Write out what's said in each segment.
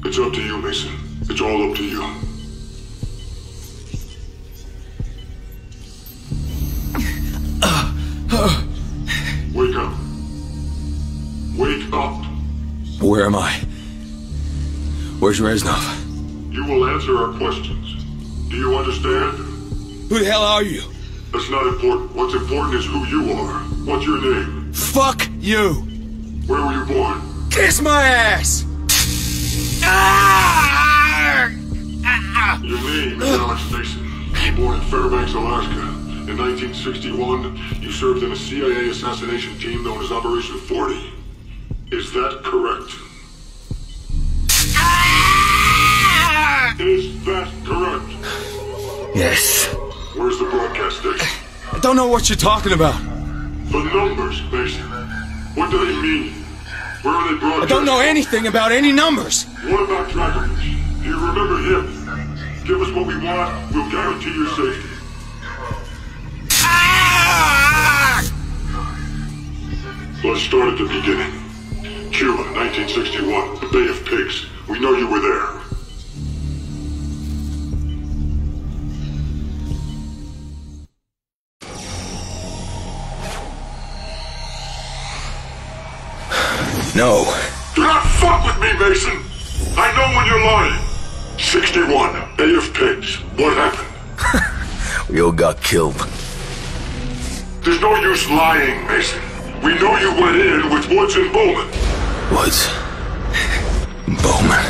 It's up to you, Mason. It's all up to you. Wake up. Wake up. Where am I? Where's Reznov? You will answer our questions. Do you understand? Who the hell are you? That's not important. What's important is who you are. What's your name? Fuck you! Where were you born? Kiss my ass! Your name is Alex Mason. You were born in Fairbanks, Alaska. In 1961, you served in a CIA assassination team known as Operation 40. Is that correct? Is that correct? Yes. Where's the broadcast station? I don't know what you're talking about. The numbers, Mason. What do they mean? Where are they broadcast? I don't know anything about any numbers. What about Dragovich? Do you remember him? Give us what we want, we'll guarantee your safety. Let's start at the beginning. Cuba, 1961, the Bay of Pigs. We know you were there. No. Do not fuck with me, Mason! I know when you're lying. 61, Bay of Pigs. What happened? We all got killed. There's no use lying, Mason. We know you went in with Woods and Bowman. Woods. Bowman.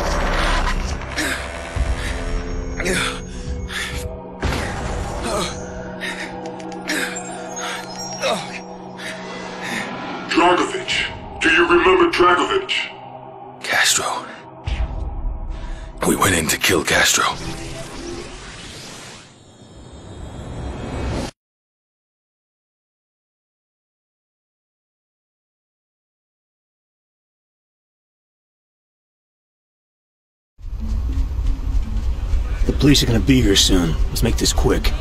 Dragovich. Do you remember Dragovich? Castro. We went in to kill Castro. The police are gonna be here soon. Let's make this quick.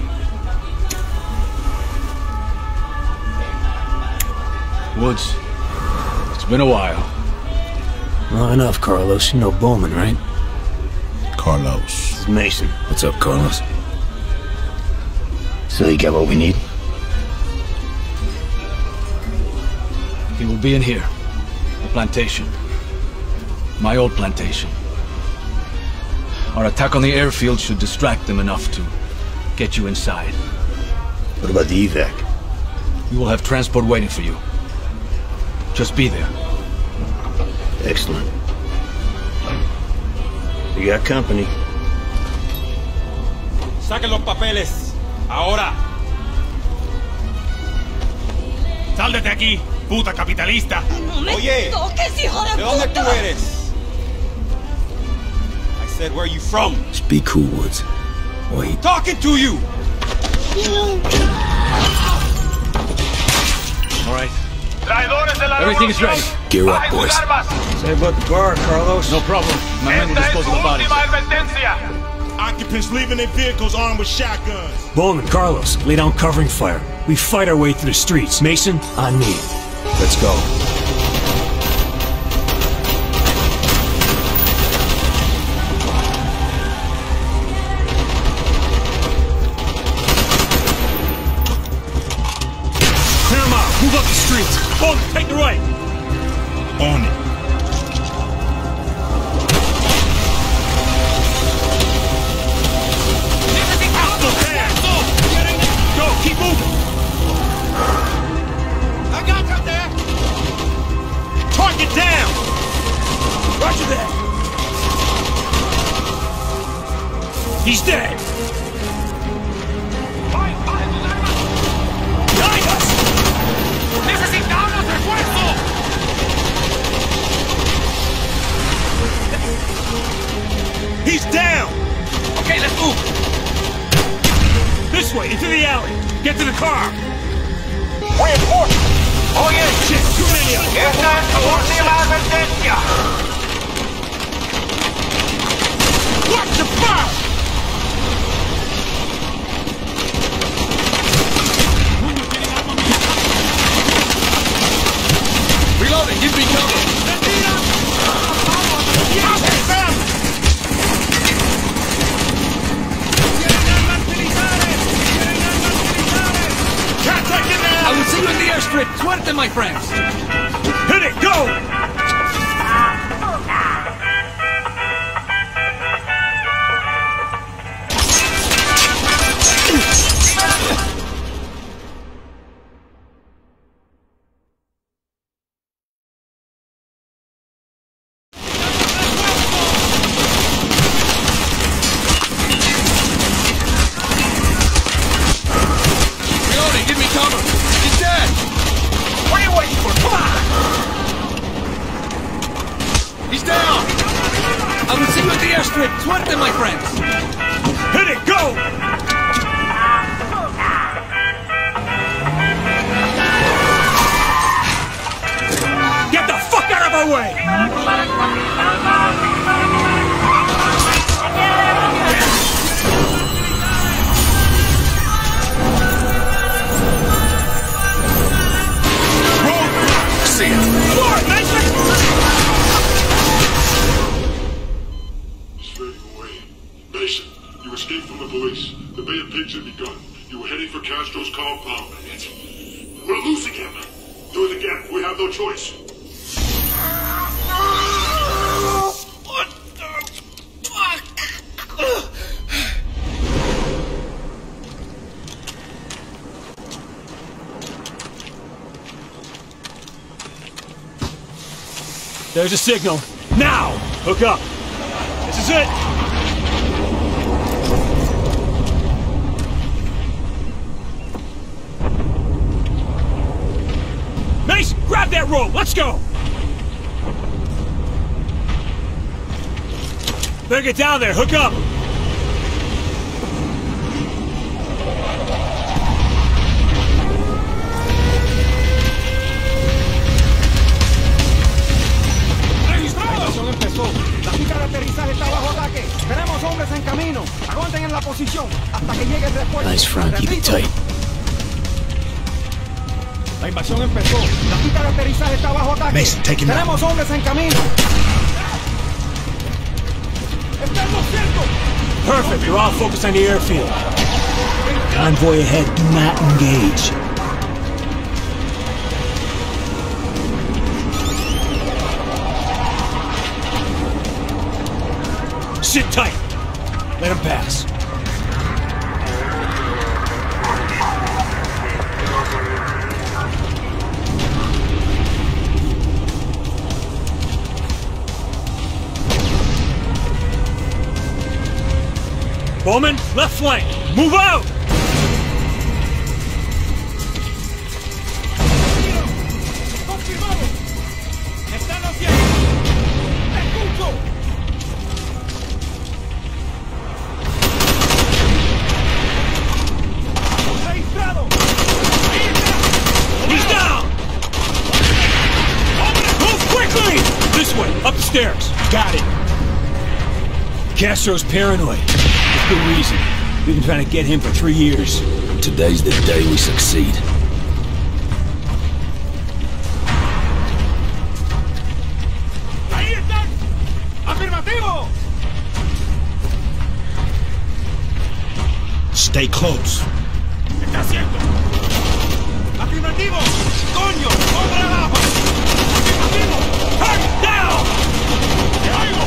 Woods, it's been a while. Well, enough, Carlos. You know Bowman, right? Carlos. This is Mason. What's up, Carlos? So you got what we need? He will be in here. The plantation. My old plantation. Our attack on the airfield should distract them enough to get you inside. What about the evac? We will have transport waiting for you. Just be there. Excellent. You got company. Saquen los papeles. Ahora. Sal de aquí, puta capitalista. No me toques, hijo de ¿de dónde puta? tú eres? I said, where are you from? Just be cool, Woods. Wait. Talking to you. All right. Everything is ready. Gear up, boys. Say about the bar, Carlos. No problem. My men will dispose of the bodies. Occupants leaving their vehicles armed with shotguns. Bowman, Carlos, lay down covering fire. We fight our way through the streets. Mason, on me. Let's go. Move up the streets. Bowman, take the right. On it. Go, keep moving. I got you there. Target down. Roger that. He's dead. Behind us. ¡Necesitamos refuerzo! He's down! Okay, let's move! This way, into the alley! Get to the car! Reinforcements! Oh yeah! Shit, too many of them! Esta es tu última advertencia! Watch the fire! Reloading, give me cover! airstrip! Suerte, my friends! Hit it! Go! Give me cover! He's dead! What are you waiting for? Come on! He's down! I will see you at the airstrip! Suerte, my friends! Hit it! Go! Get the fuck out of our way! See it. Lord, Mason! He's fading away. Mason, you escaped from the police. The Bay of Pigs had begun. You were heading for Castro's compound. We're losing him. Do it again. We have no choice. What the fuck? There's a signal. Now! Hook up. This is it. Mason, grab that rope. Let's go. Better get down there. Hook up. La pista de aterrizaje está bajo ataque. Tenemos hombres en camino. Aguanten en la posición hasta que llegue el refuerzo. Nice, Frank. Keep it tight. La invasión empezó. La pista de aterrizaje está bajo ataque. Mason, take him out. Tenemos hombres en camino. ¡Estamos cerca! Perfect. They're all focused on the airfield. Convoy ahead. Do not engage. Sit tight. Let him pass. Bowman, left flank. Move out! ¡Confirmado! ¡Están los viejos! ¡Te escucho! He's down! Move quickly! This way, up the stairs. Got it. Castro's paranoid. For good reason. We've been trying to get him for 3 years. Today's the day we succeed. ¡Ahí están! ¡Afirmativo! Stay close. ¿Qué está haciendo? ¡Afirmativo! ¡Coño! ¡Hombre abajo! ¡Afirmativo! Hurt down! ¡Te oigo!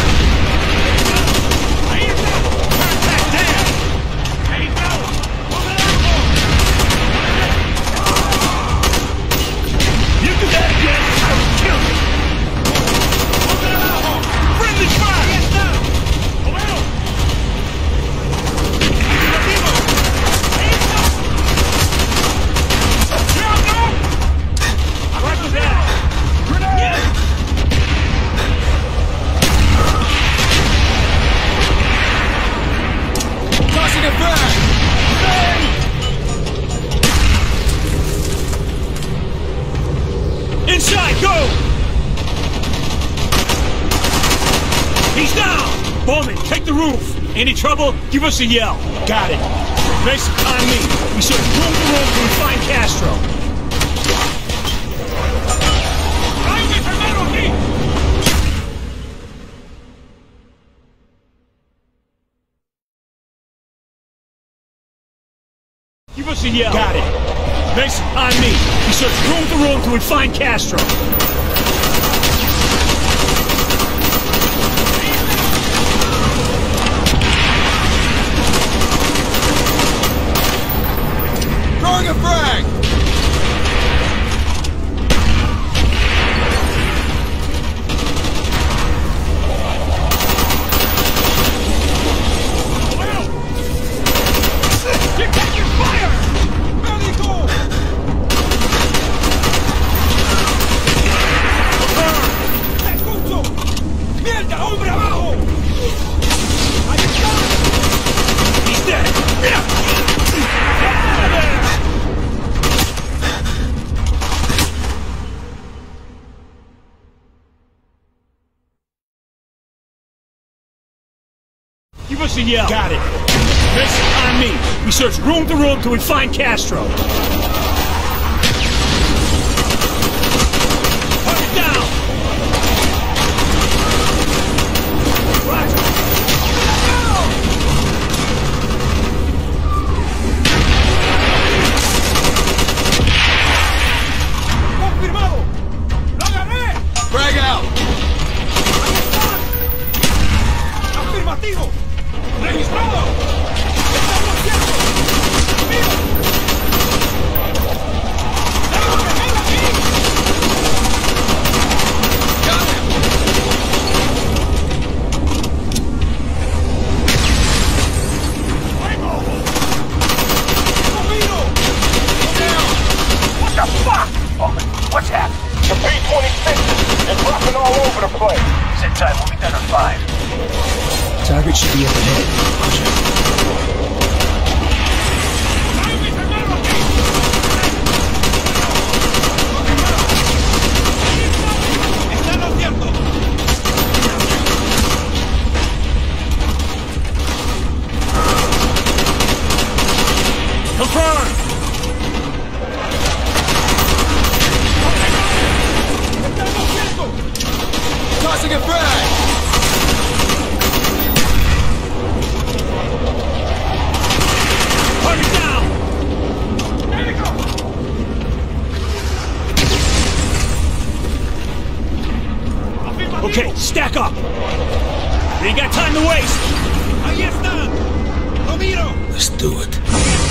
¡Ahí está! ¡Turn back down! ¡Ahí está! ¡Hombre abajo! You do that again, I will kill you! ¡Hombre abajo! Friendly fire! ¡Ahí está! ¡Lo veo! ¡Afirmativo! ¡Ahí está! Roger that! ¡Grenade! Tossing it back! Inside, go! He's down! Bowman, take the roof! Any trouble, give us a yell. Got it. Mason, on me. We should room to room till we find Castro. ¡Hay un enfermero aquí! Give us a yell. Got it. Mason, on me. We search room to room till we find Castro. Throwing a frag! You're taking fire! ¡Médico! ¡Te escucho! ¡Mierda, hombre abajo! ¡Ahí está! He's dead! Get out of there! Give us a yell. Got it. Mason, on me. We search room to room till we find Castro. Target down. Roger. ¡Confirmado! ¡Lo agarré! Frag out! ¡Afirmativo! ¡Registrado! ¡Estamos ciertos! ¡Amigo! ¡Tengo que ver aquí! Got him! ¡Conmigo! Down! What the fuck? Oh, what's happening? The P-26s, they're dropping all over the place. Sit tight, we'll be done in 5. Target should be up ahead. ¡Está en lo cierto! Confirm. ¡Está en lo cierto! Tossing a frag! Target down. Okay, stack up. We ain't got time to waste. ¡Ahí están! ¡Lo miro! Let's do it.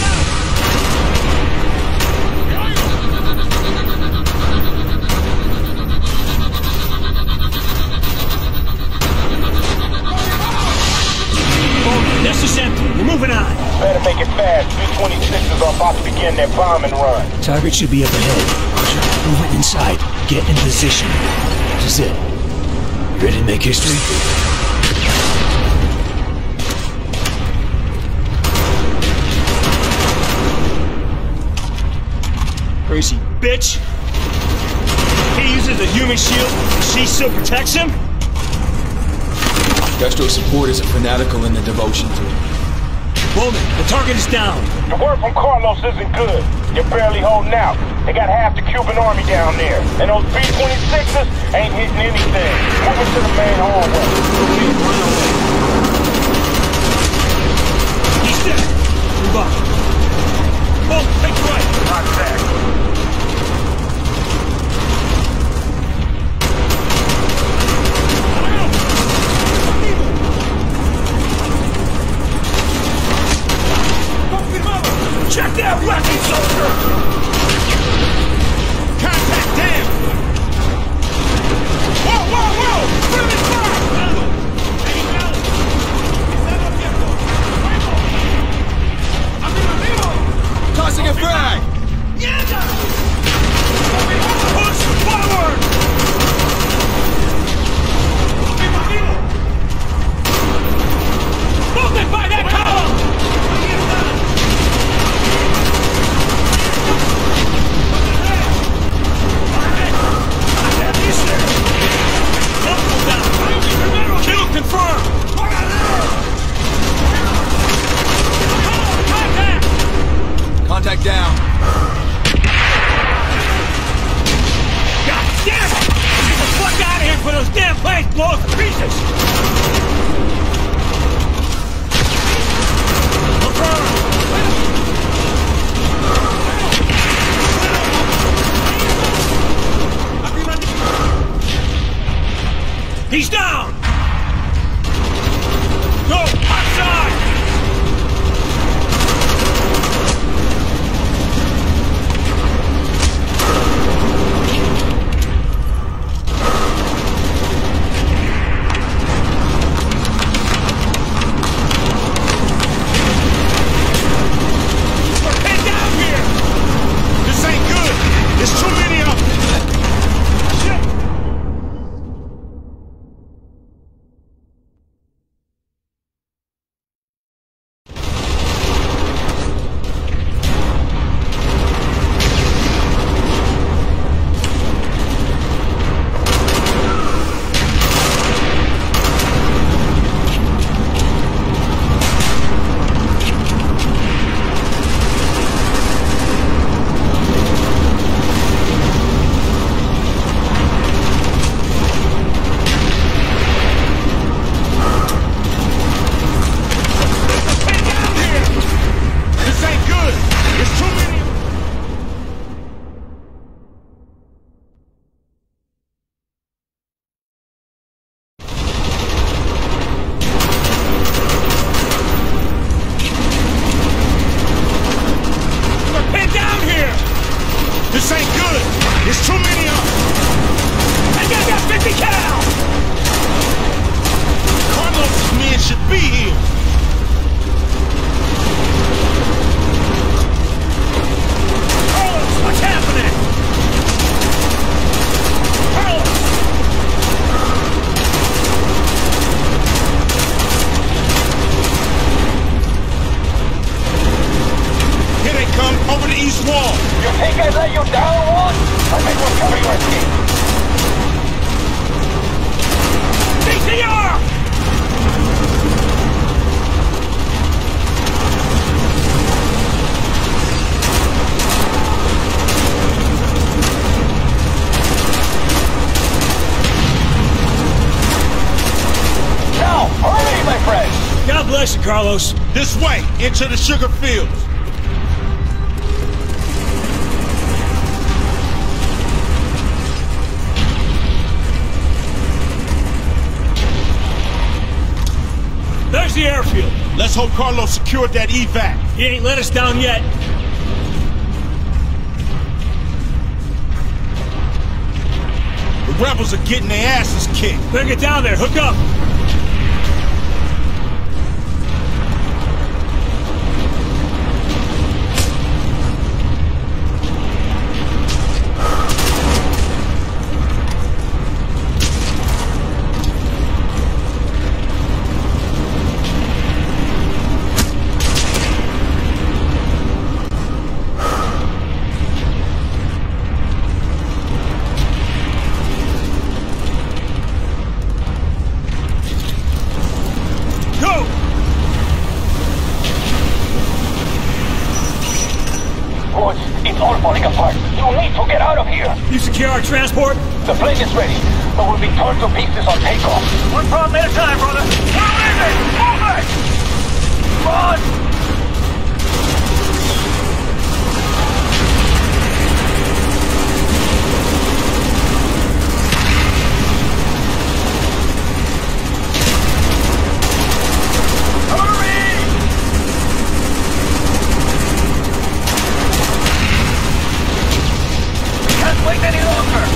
This is empty. We're moving on. Better make it fast. P-26s are about to begin their bombing run. Target should be up ahead. Roger. Move it inside. Get in position. This is it. You ready to make history? Crazy bitch. He uses a human shield. She still protects him? Destro support is a fanatical in the devotion to it. Bowman, the target is down. The word from Carlos isn't good. You're barely holding out. They got half the Cuban army down there. And those B-26s ain't hitting anything. Moving to the main hallway. He's dead. Move up. Bowman, take right. Contact. Check that weapon, soldier! Contact down! Whoa, whoa, whoa! Friendly fire! Tossing a frag! Push forward! Movement by that column! Kill confirmed! Contact down. God damn it! Get the fuck out of here before those damn planes blow us to pieces! Confirmed! He's down! Go! Outside! Carlos. This way, into the sugar fields. There's the airfield. Let's hope Carlos secured that evac. He ain't let us down yet. The rebels are getting their asses kicked. Better get down there. Hook up. Secure our transport? The plane is ready, but we'll be torn to pieces on takeoff. One problem at a time, brother. Move it! Run! Wait any longer!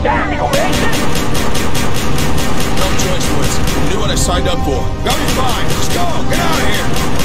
Damn, Mason! No choice, Woods. I knew what I signed up for. Got me fine. Just go. Get out of here.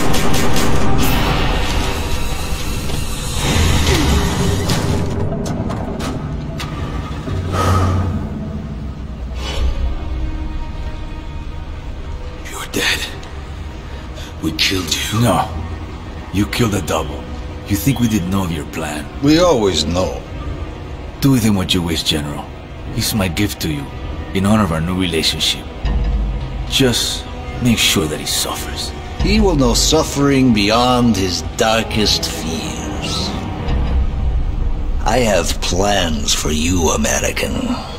You're dead. We killed you. No. You killed a double. You think we didn't know of your plan? We always know. Do with him what you wish, General. He's my gift to you, in honor of our new relationship. Just make sure that he suffers. He will know suffering beyond his darkest fears. I have plans for you, American.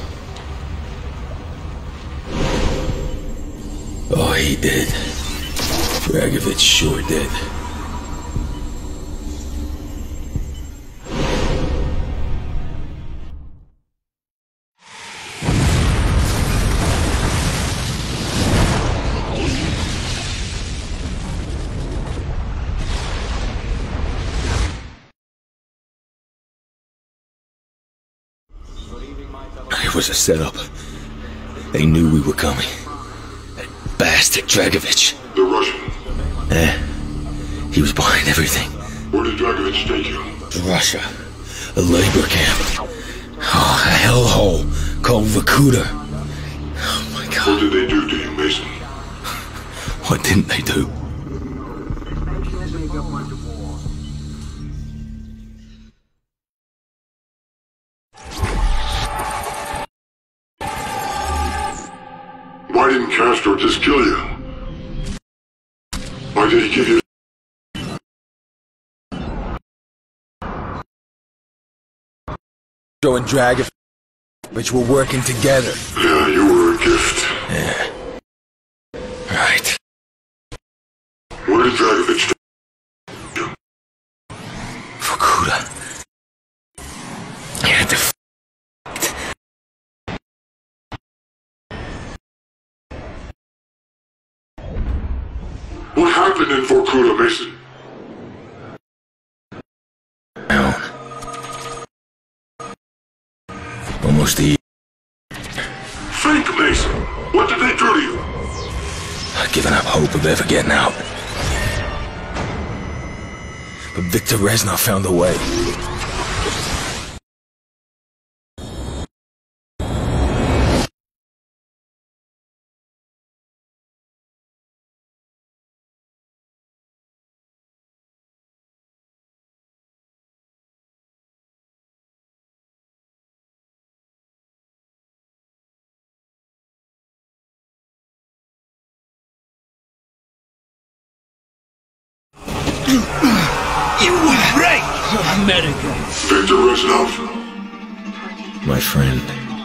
Oh, he did. Dragovich sure did. It was a setup. They knew we were coming. That bastard Dragovich. The Russian. He was behind everything. Where did Dragovich take you? Russia. A labor camp. Oh, a hellhole called Vorkuta. Oh my God. What did they do to you, Mason? What didn't they do? Why didn't Castro just kill you? Why did he give you... Castro and Dragovich were working together. Yeah, you were a gift. Yeah. Right. What did Dragovich do? Vorkuta. He had to What happened in Vorkuta, Mason? almost a year. Think, Mason. What did they do to you? I'd given up hope of ever getting out. But Viktor Reznov found a way. You will break, American. Viktor Reznov. My friend.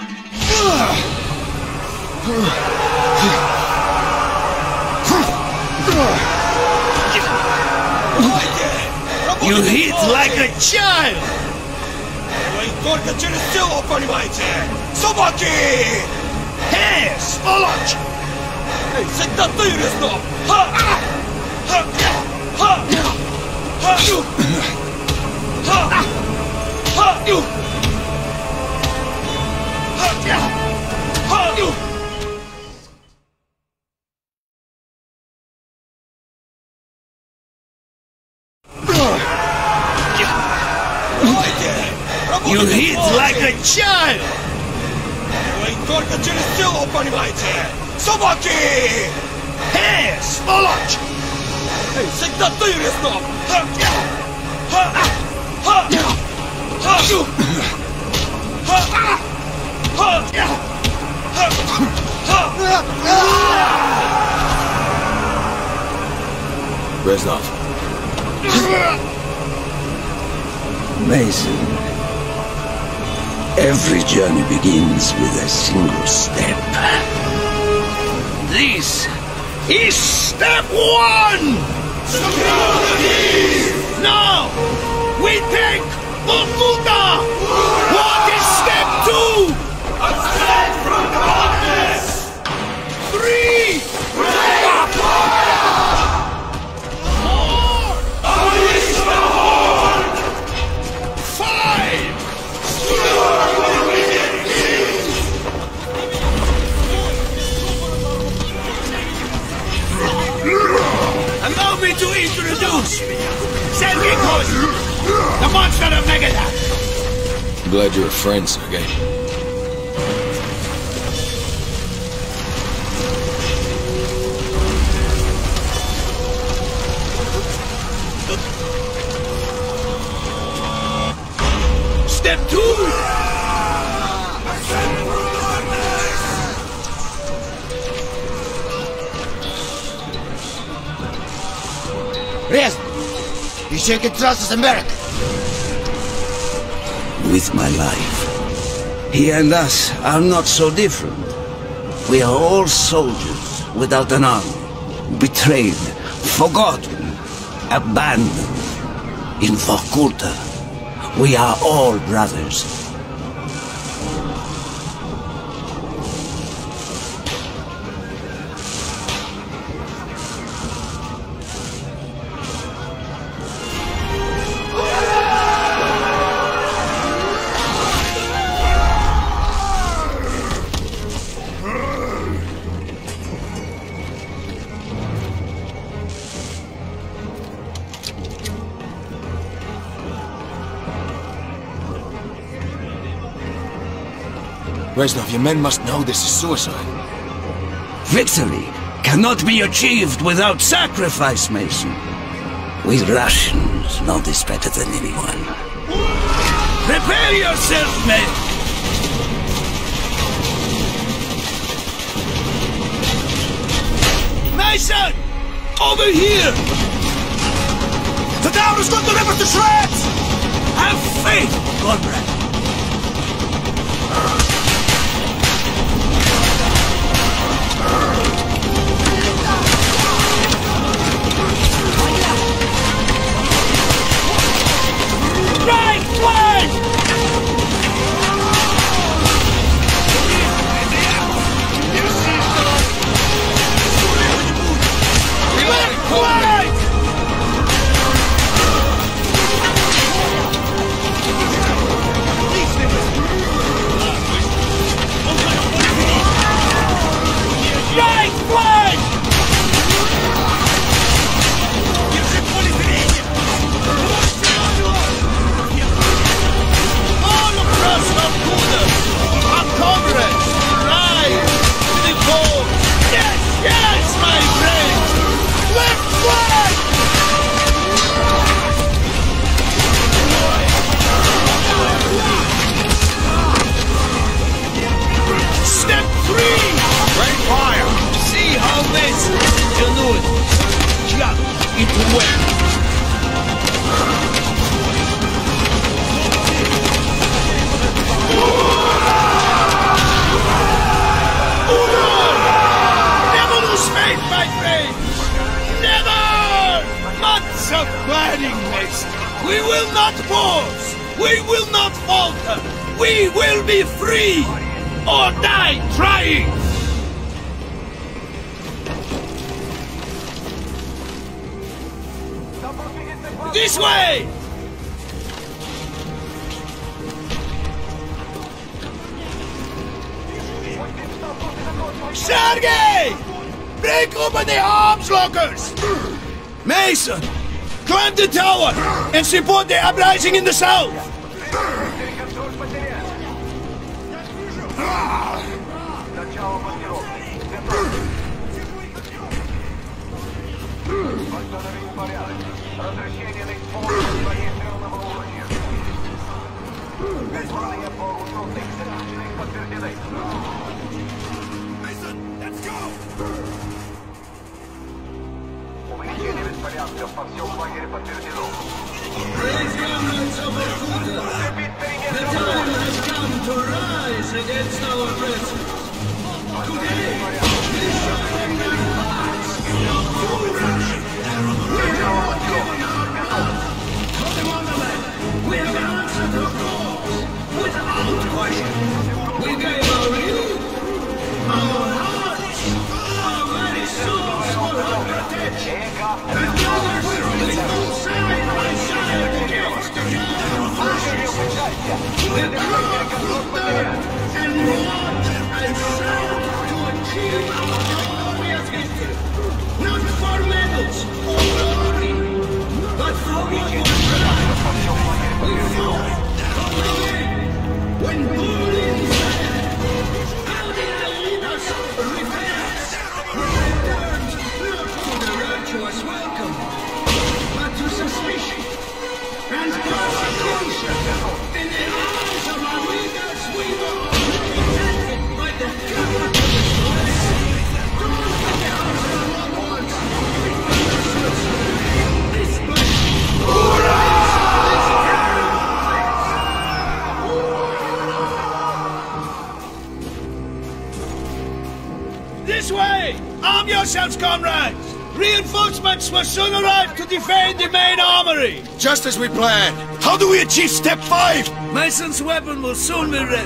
You hit like a child. Только через село, понимаете? Собаки! Hey, сволочь! Эй, всегда ты, Резнов! Ха! Ха! Ха! Ха! Ха! Ха! You hit like a child! Эй, только через село, понимаете? Собаки! Hey, сволочь! Эй, всегда ты, Резнов! Ха! Ха! Ха! Ха! Ха! Reznov. Mason, every journey begins with a single step. This is step one! Now, we take Vorkuta! What is step two? Ascend from darkness! 3! Unleash the Horde! 5! Secure the wicked king! me to introduce Sergei Kozin, the monster of Megadeth. I'm glad you're a friend, Sergei. Step 2! Rest! You shake and trust America. With my life. He and us are not so different. We are all soldiers without an army. Betrayed, forgotten, abandoned. In Vorkuta, we are all brothers. Reznov, your men must know this is suicide. Victory cannot be achieved without sacrifice, Mason. We Russians know this better than anyone. Prepare yourself, men! Mason! Over here! The town is going to rip us to shreds! Have faith, comrade! Right flank! Left flank! Right flank! All across Vorkuta, our comrades, rise to the call. Yes, yes, my friends! Left flank! Step 3! Rain fire! See how this тянуть чак into wet. Never lose faith, my friend! Never! Months of planning, Mason. We will not pause. We will not falter. We will be free or die trying. This way! Sergei! Break open the arms lockers! Mason! Climb the tower and support the uprising in the south! And what I serve to achieve This way! Arm yourselves, comrades! Reinforcements will soon arrive to defend the main armory! Just as we planned. How do we achieve step 5? Mason's weapon will soon be ready.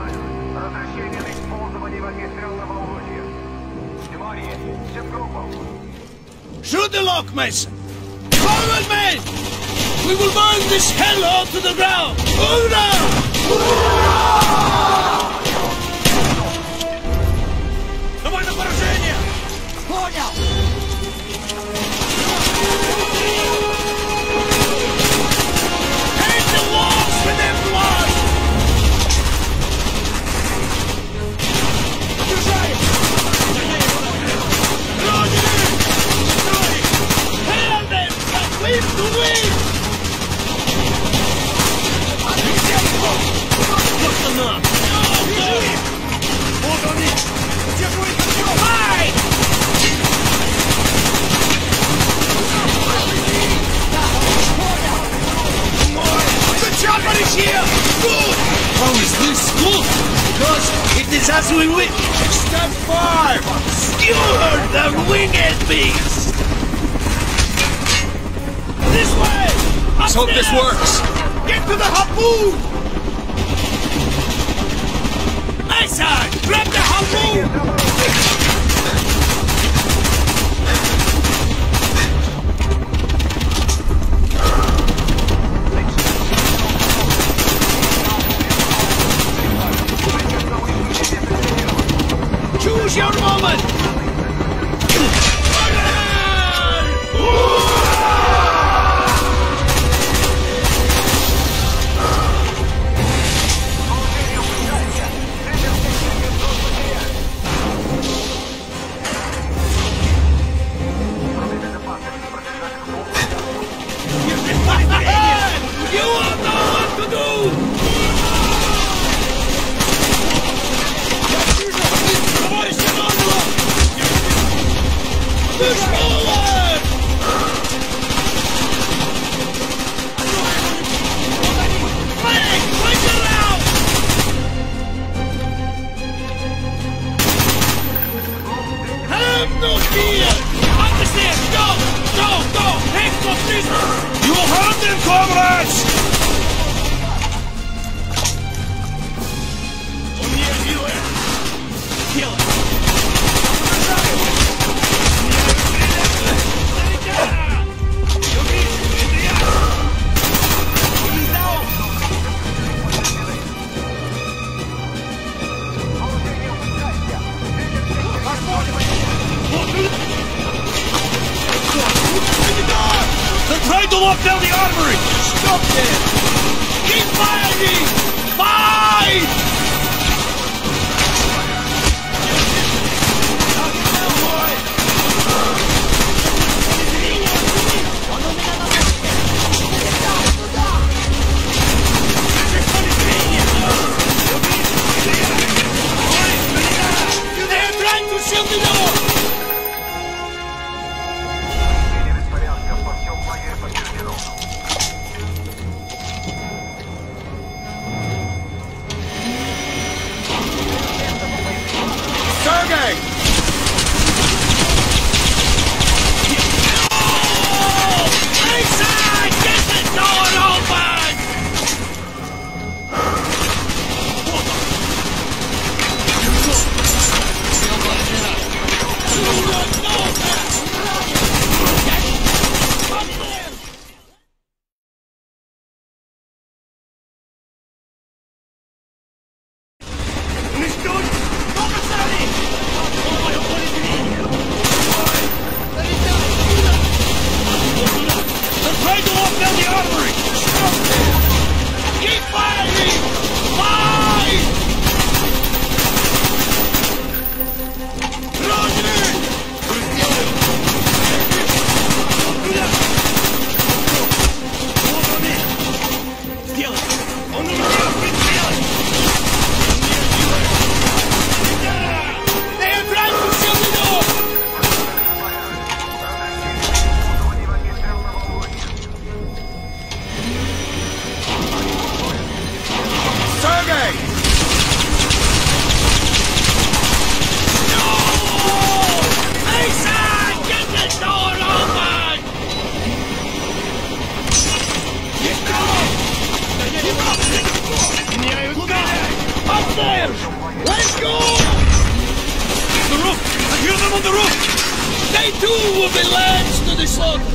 Shoot the lock, Mason! Forward, men! We will burn this hellhole to the ground! Hoorah! Давай на поражение! Понял! Paint the walls with their blood! Hail them! But leave the wing! Вот они! Fight! The chopper is here! Good! How is this good? Because it is as we wish! Step 5! Skewer the winged beast! This way! Let's hope this works! Get to the harpoon! Mason! Grab the harpoon! Choose your moment! You all know what to do! Push forward! Flank! Flank around! Have no fear! Understand! Go! Go! Go! Take the prisoners! You will harm them, comrades! Kill it! They're trying to lock down the armory! Stop them! Keep fighting! Fight! They're trying to shield the door! Sergei! fire! Let's go! The roof! I hear them on the roof! They too will be lambs to the slaughter!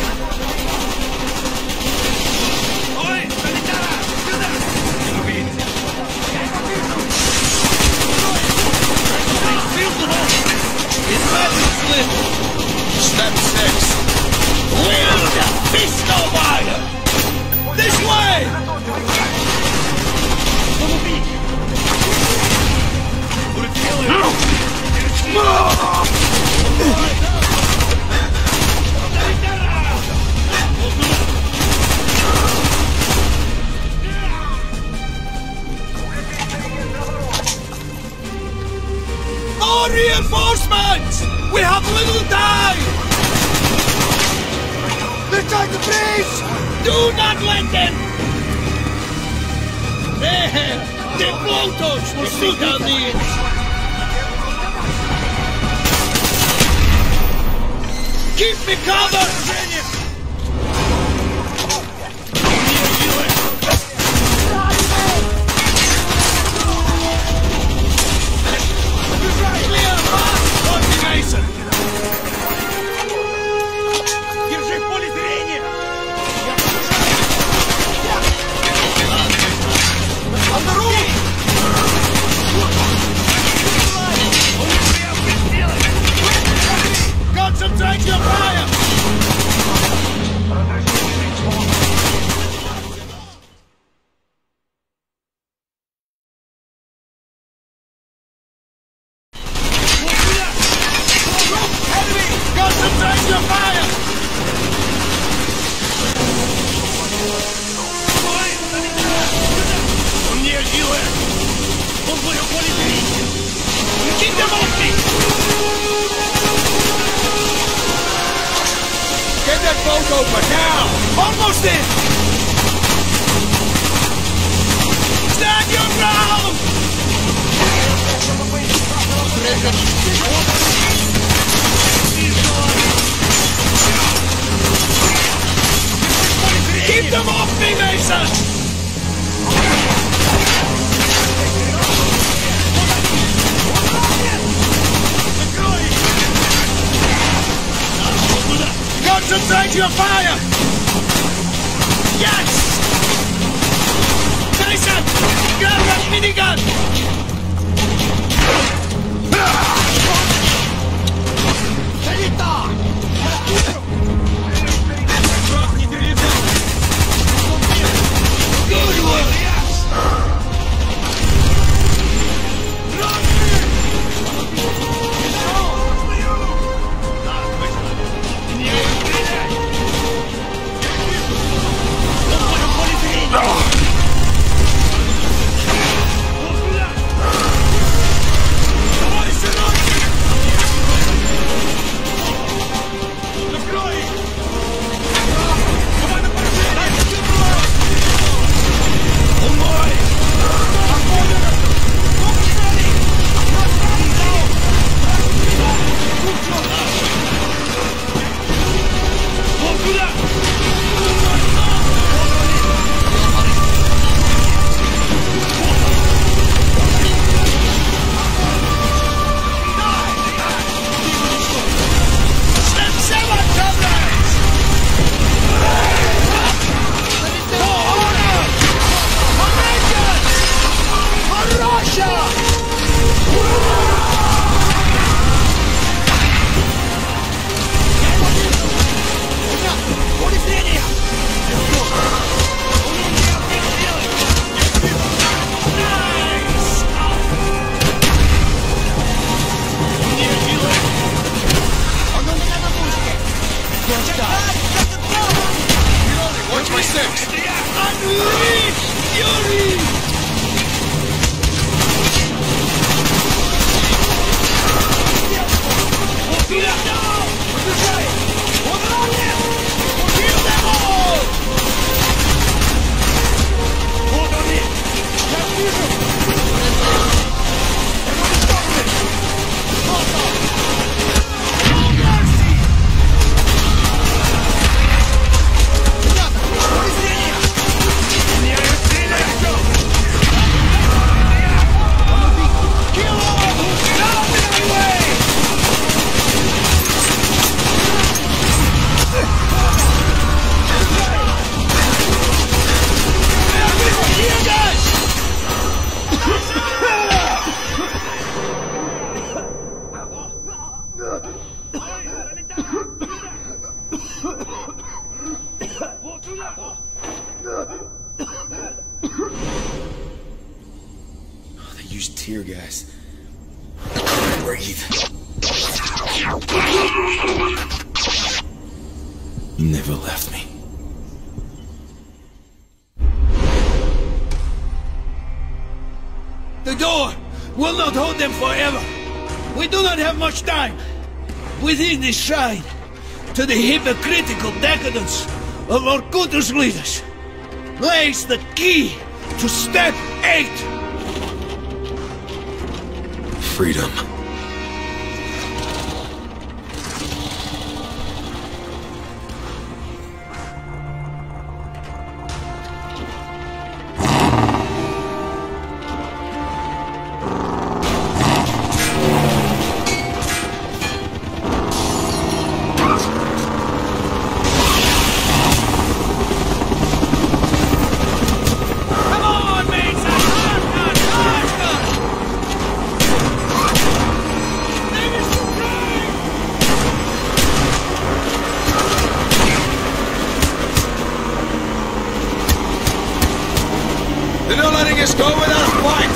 Oi! Sanitara! Feel the hole! His weapon's lit! Step 6. Wield Fisto Wire! This way! More reinforcements! We have little time! They're trying to breach! Do not let them! There! The blowtorch will shoot down the inch! Keep me covered! Clear path, Mason! Держи в поле зрения! On the roof! Concentrate your fire! Concentrate your fire! Он не agile! Он в поле зрения! Keep them off me! Get that boat open now! Almost in! Stand your ground! Keep them off me, Mason! Concentrate your fire! Yes! Mason! Grab that minigun! Good work! Watch my 6! Unleash fury! Kill them all! used tear gas. I couldn't breathe. You never left me. The door will not hold them forever. We do not have much time. Within this shrine, to the hypocritical decadence of Vorkuter's leaders, lays the key to Step 8. Freedom. They're not letting us go without a fight!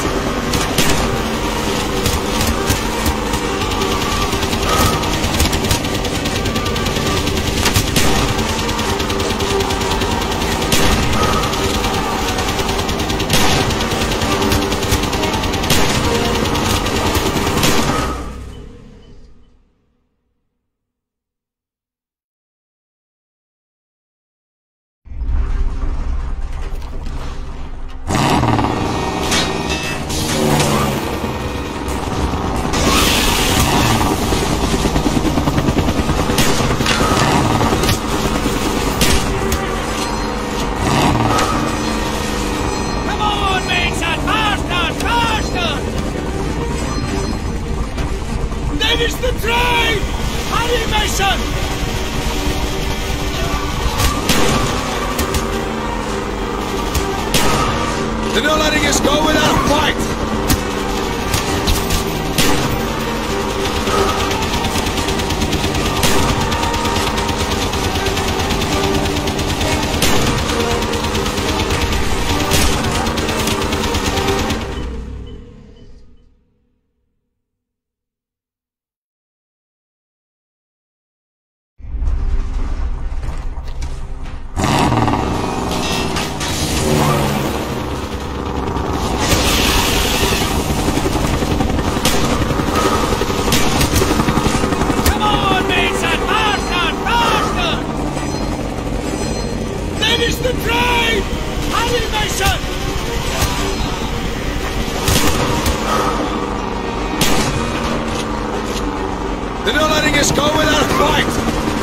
Finish the train! Animation! They're not letting us go without a fight! Finish the train! Animation! They're not letting us go without a fight!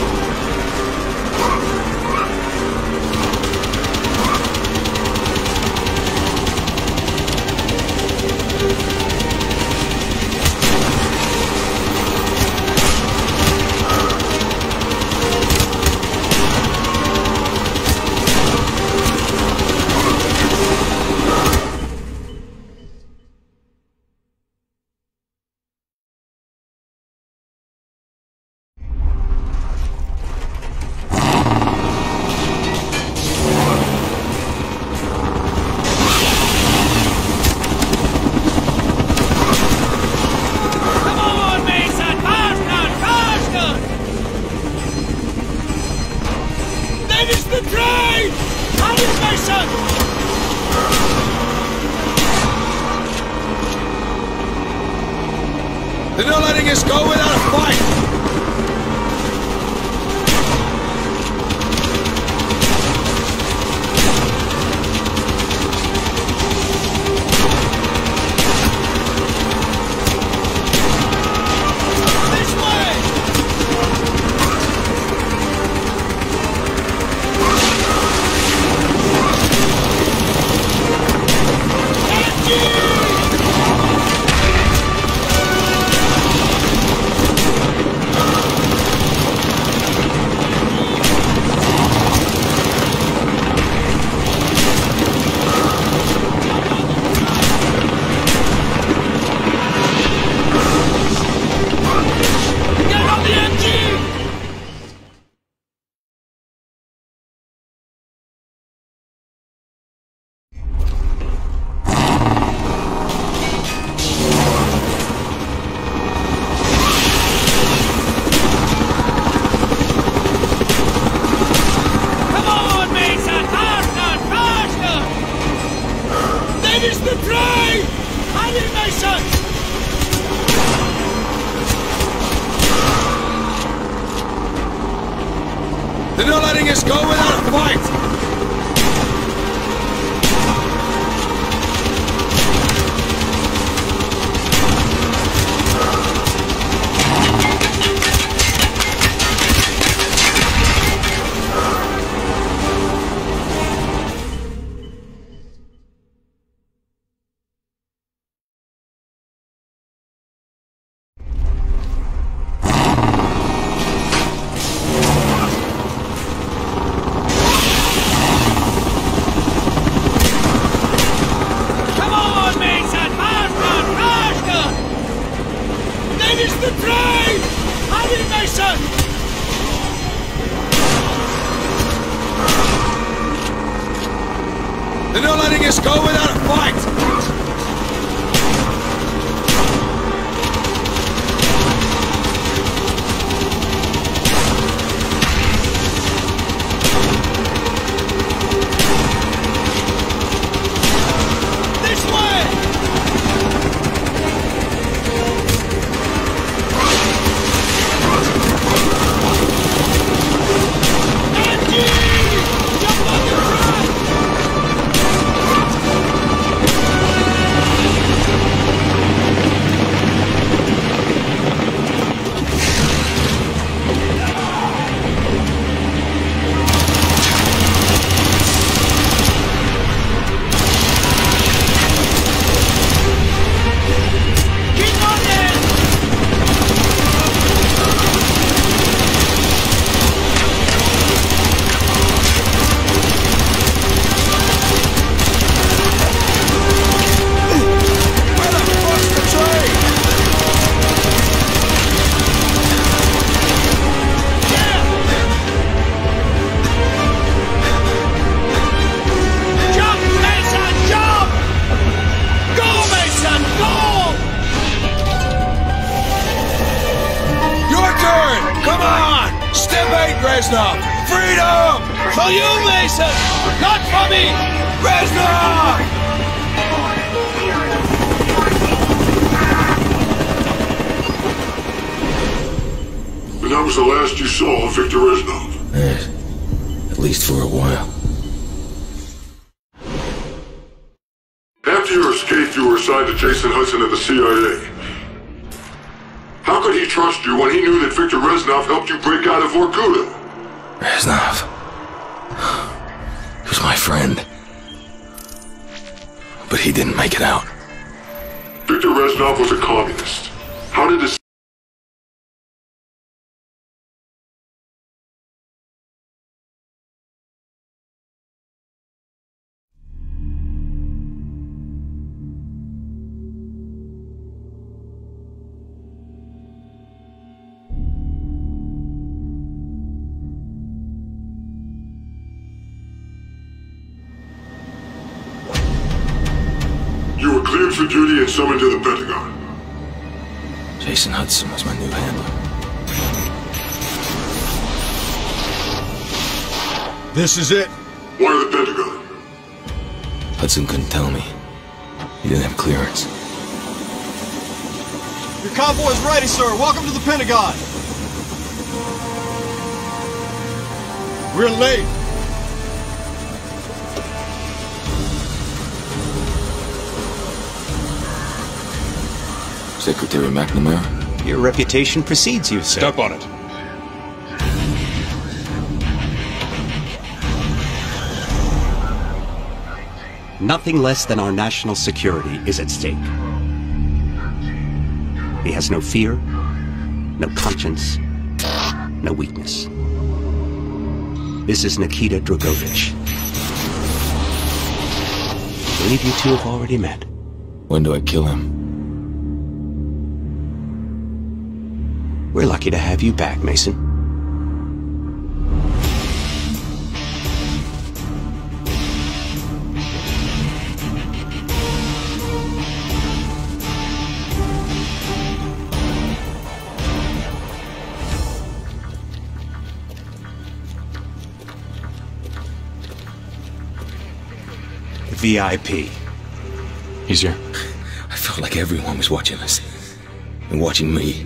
Finish the train! Animation! They're not letting us go without a fight! letting us go without a fight! They're not letting us go without a fight! This way! Reznov! Freedom! For you, Mason! Not for me! Reznov! And that was the last you saw of Victor Reznov. Yes. At least for a while. After your escape, you were assigned to Jason Hudson at the CIA. How could he trust you when he knew that Victor Reznov helped you break out of Vorkuta? Reznov. He was my friend. But he didn't make it out. Victor Reznov was a communist. How did his... You were cleared for duty and summoned to the Pentagon. Jason Hudson was my new handler. This is it? Why the Pentagon? Hudson couldn't tell me. He didn't have clearance. Your convoy's ready, sir. Welcome to the Pentagon. We're late. Secretary McNamara? Your reputation precedes you, sir. Step on it. Nothing less than our national security is at stake. He has no fear, no conscience, no weakness. This is Nikita Dragovich. I believe you two have already met. When do I kill him? We're lucky to have you back, Mason. VIP. He's here. I felt like everyone was watching us. And watching me.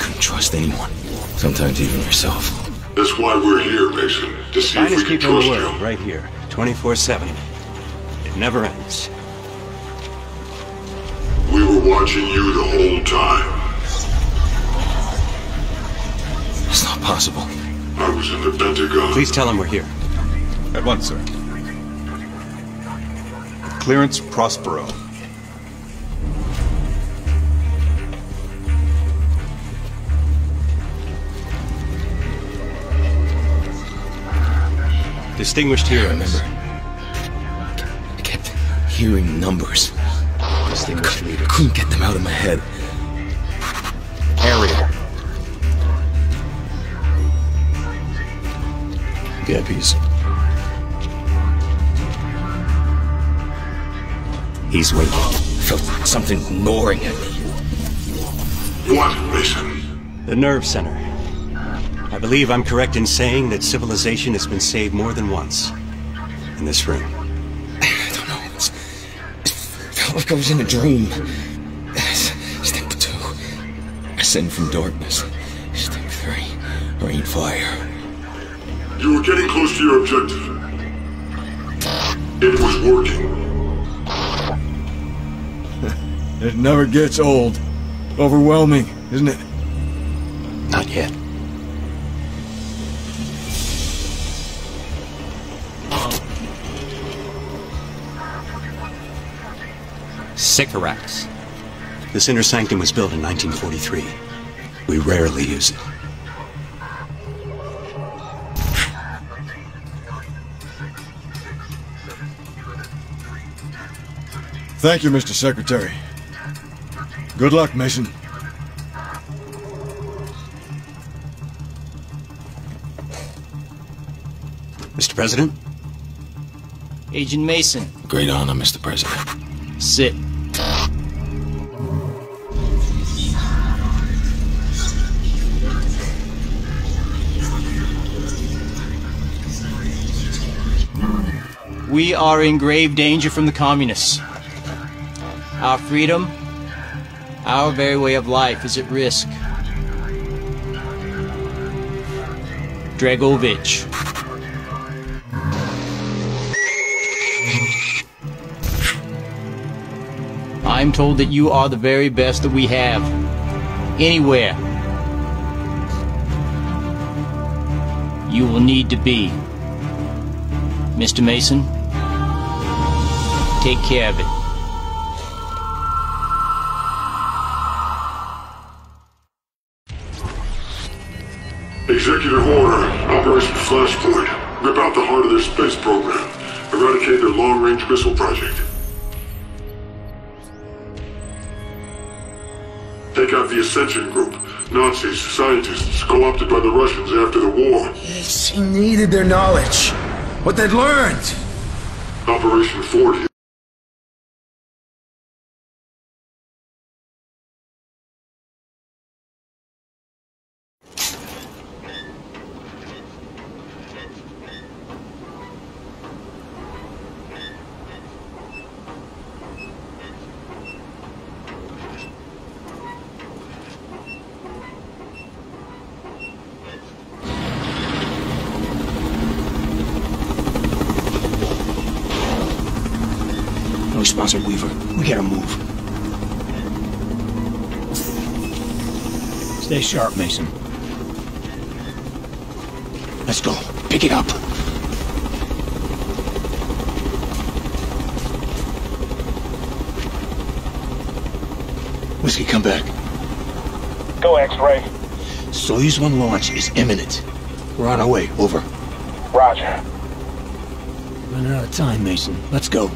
couldn't trust anyone. Sometimes even yourself. That's why we're here, Mason. To see if we can Finest people in trust the world, you. right here, 24/7. It never ends. We were watching you the whole time. It's not possible. I was in the Pentagon. Please tell him we're here. At once, sir. Clearance Prospero. Distinguished heroes. Remember, I kept hearing numbers. Distinguished leaders. Couldn't get them out of my head. Area. Gappies. He's waiting. I felt something gnawing at me. What, Mason? The nerve center. I believe I'm correct in saying that civilization has been saved more than once. In this room. I don't know. It felt like I was in a dream. Step 2. Ascend from darkness. Step 3. Rain fire. You were getting close to your objective. It was working. It never gets old. Overwhelming, isn't it? Not yet. Sycorax. This inner sanctum was built in 1943. We rarely use it. Thank you, Mr. Secretary. Good luck, Mason. Mr. President? Agent Mason. Great honor, Mr. President. Sit. We are in grave danger from the communists. Our freedom, our very way of life is at risk. Dragovich. I'm told that you are the very best that we have. Anywhere. You will need to be. Mr. Mason, take care of it. Executive order, Operation Flashpoint. Rip out the heart of their space program. Eradicate their long-range missile project. Take out the Ascension Group. Nazis, scientists, co-opted by the Russians after the war. She needed their knowledge. What they'd learned. Operation 40. No sponsor, Weaver. We gotta move. Stay sharp, Mason. Let's go. Pick it up. Whiskey, come back. Go, X-Ray. Soyuz 1 launch is imminent. We're on our way. Over. Roger. Running out of time, Mason. Let's go.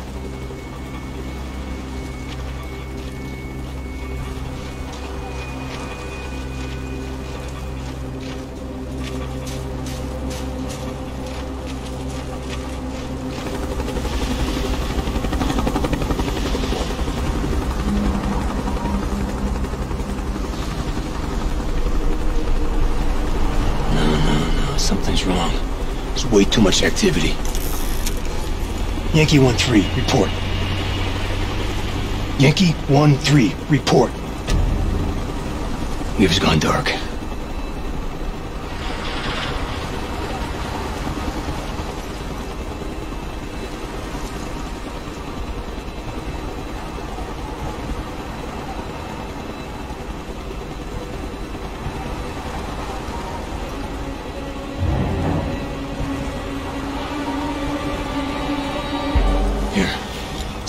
Something's wrong. There's way too much activity. Yankee 1-3, report. Yankee 1-3, report. Weaver's gone dark.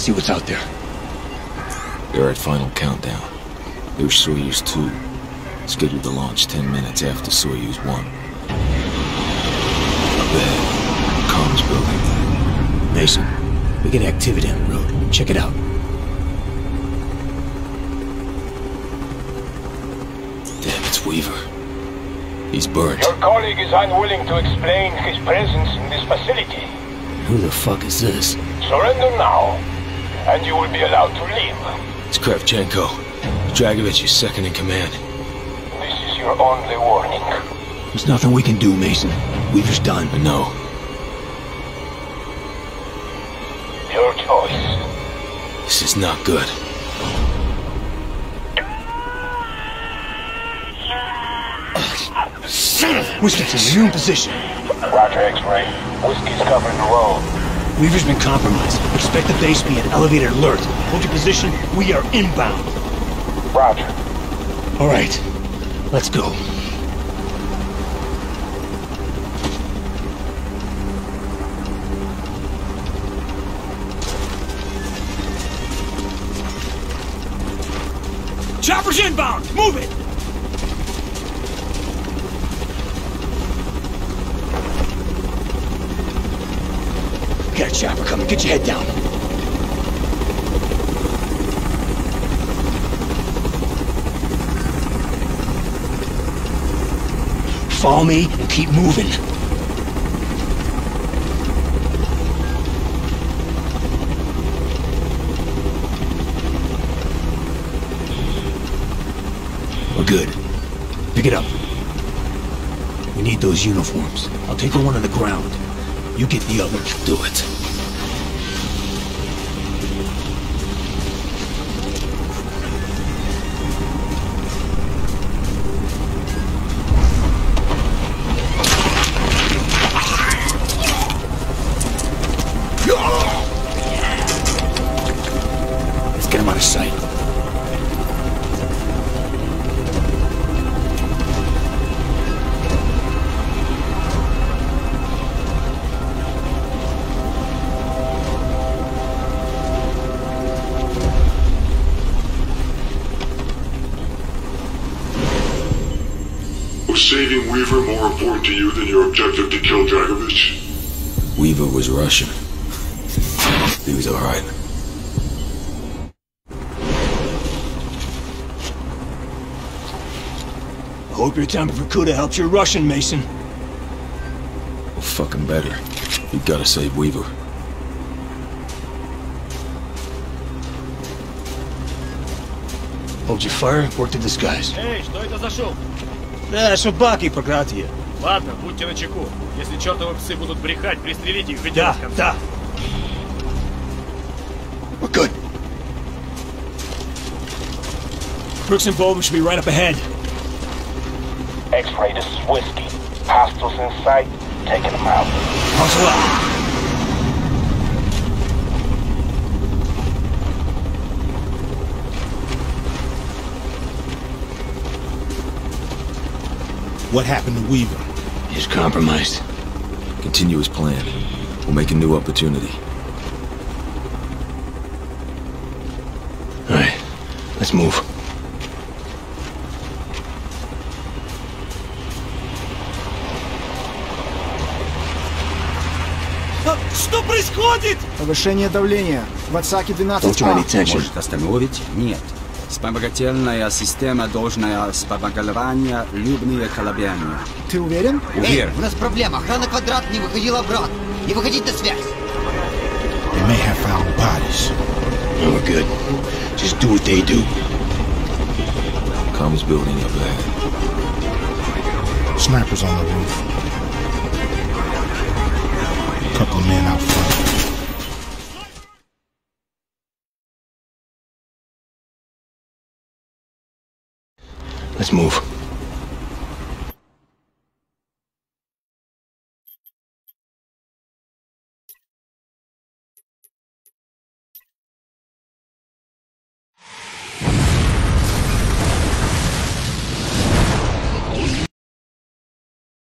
See what's out there. They're at final countdown. There's Soyuz 2, scheduled to launch 10 minutes after Soyuz 1. Up ahead, comms building. Mason, we get activity on the road. Check it out. Damn, it's Weaver. He's burnt. Your colleague is unwilling to explain his presence in this facility. Who the fuck is this? Surrender now, and you will be allowed to leave. It's Kravchenko. Dragovich is second in command. This is your only warning. There's nothing we can do, Mason. Weaver's done. I know. Your choice. This is not good. Winston, you're in position. Roger, X-Ray. Whiskey's covering the road. Weaver's been compromised. Expect the base be at elevated alert. Hold your position. We are inbound. Roger. All right. Let's go. Chopper's inbound! Move it! Got a chopper coming. Get your head down. Follow me and keep moving. We're good. Pick it up. We need those uniforms. I'll take the one on the ground. You get the other. Do it. Let's get him out of sight. Was saving Weaver more important to you than your objective to kill Dragovich? Weaver was Russian. He was alright. I hope your time for Kuda helps your Russian, Mason. Well, fucking better. You gotta save Weaver. Hold your fire, work the disguise. Эй, что это за шум? Да, собаки проклятые. Ладно, будьте начеку. Если чертовы псы будут брехать, пристрелите их и Да, да. We're good. Brooks and Bowman should be right up ahead. X-Ray, this is Whiskey. Hostiles in sight, taking them out. Hustle up. What happened to Weaver? He's compromised. Continue as planned. We'll make a new opportunity. All right, let's move. Что происходит? Повышение давления. В отсаке 12А. Может остановить? Нет. Вспомогательная система должна вспомогательная любые колебания. Ты уверен? Уверен. У нас проблема. Охрана Квадрат не выходила обратно. Не выходить на связь. They may have found bodies. Oh, we're good. Just do what they do. Comms building up ahead. Snipers on the roof. Couple of men out front. Let's move.